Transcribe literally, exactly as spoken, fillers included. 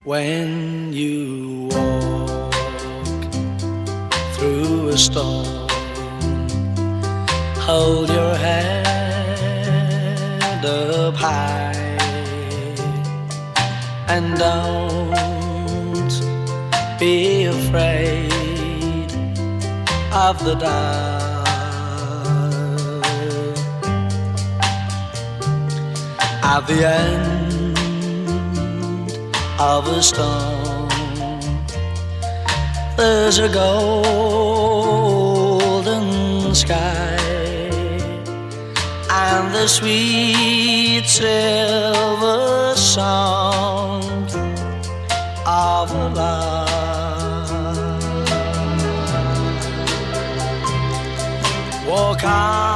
When you walk through a storm, hold your head up high and don't be afraid of the dark. At the end of a storm, there's a golden sky and the sweet silver sound of love. Walk on